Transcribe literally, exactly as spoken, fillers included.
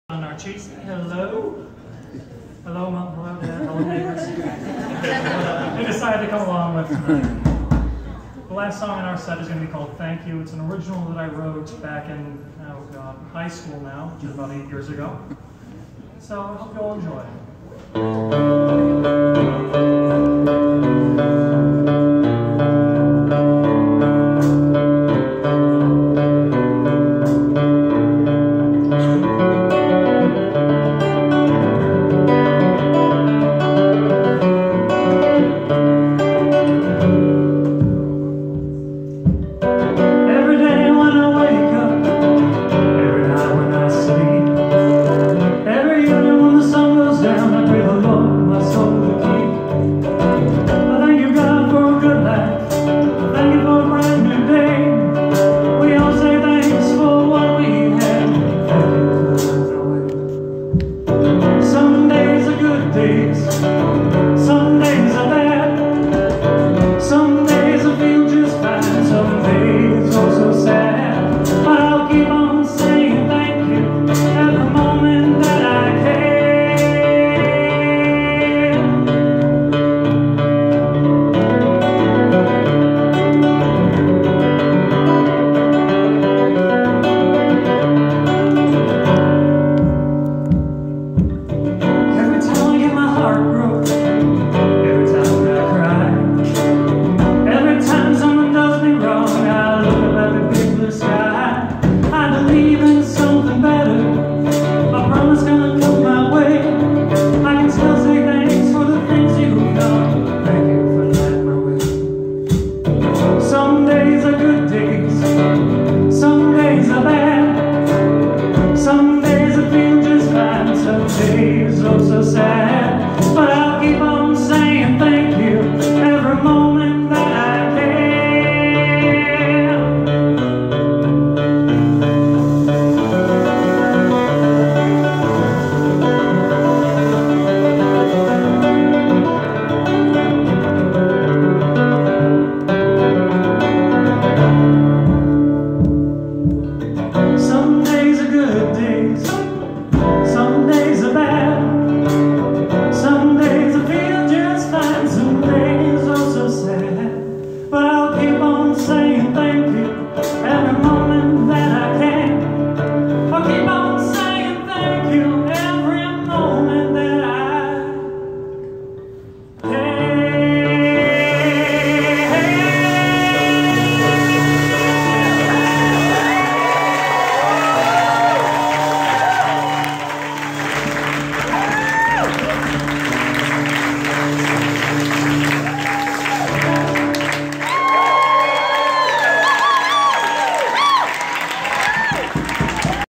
Narcissi, hello. Hello, mom, hello, dad, hello, neighbors. uh, we decided to come along with tonight. The last song in our set is going to be called Thank You. It's an original that I wrote back in, oh God, high school now, which is about eight years ago. So I hope you'll enjoy it.